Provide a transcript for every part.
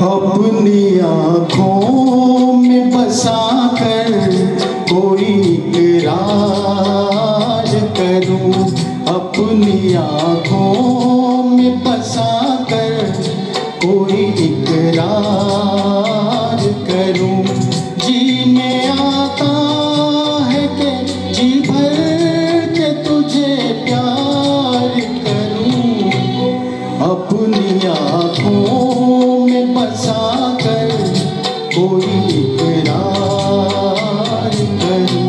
अपनी आँखों में बसा कर कोई इकरार करूं, अपनी आँखों में बसा कर कोई इकरार करूं। जी में आता है कि जी भर के तुझे प्यार करूं, अपनी आँखों में बसा कर कोई इकरार करूं।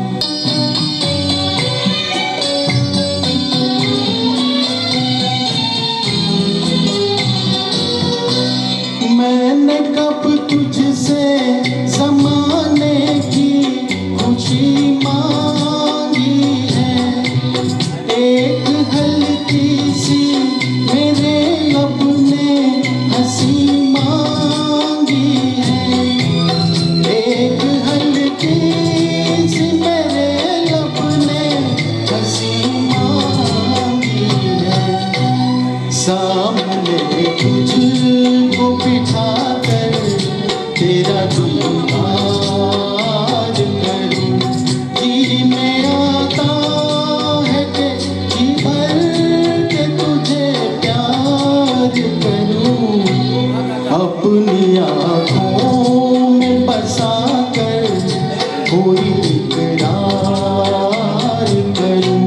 मैंने कब तुझसे ज़माने की खुशी मांगी है, एक हल्की सी मेरे लब ने हंसी मांगी है, एक हल्की सी मेरे लब ने हंसी मांगी है। सामने तुझको बिठा कर तेरा दीदार करूं, जी में आता है कि जी भर के तुझे प्यार करूं, अपनी आँखों में बसा कर कोई इकरार करूं।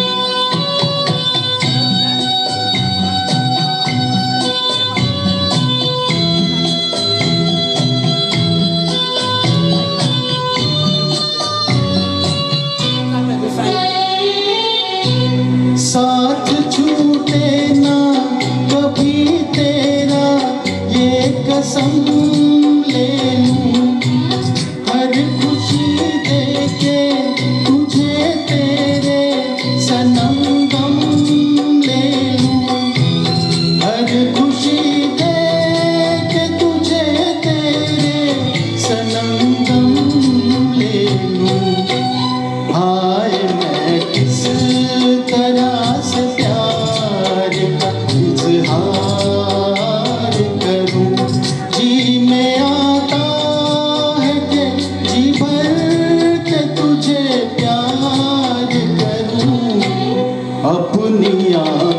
साथ छूटे ना कभी तेरा ये कसम ले लूं, हर खुशी देके तुझे तेरे सनम गम ले लूं, हर खुशी देके तुझे तेरे सनम गम ले लूं। हाय मैं किस तरह से प्यार का इजहार करूं, जी में आता है कि जी भर के तुझे प्यार करूं, अपनी